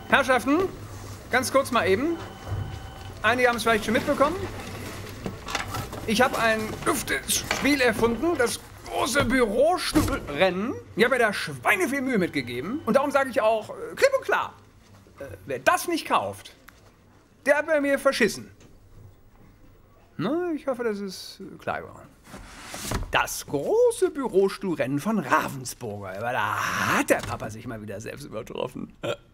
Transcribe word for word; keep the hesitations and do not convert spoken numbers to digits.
Herrschaften, ganz kurz mal eben. Einige haben es vielleicht schon mitbekommen. Ich habe ein duftes Spiel erfunden, das große Bürostuhlrennen. Ich habe mir da Schweine viel Mühe mitgegeben. Und darum sage ich auch äh, klipp und klar, äh, wer das nicht kauft, der hat bei mir verschissen. Na, ich hoffe, das ist äh, klar geworden. Das große Bürostuhlrennen von Ravensburger. Aber da hat der Papa sich mal wieder selbst übertroffen.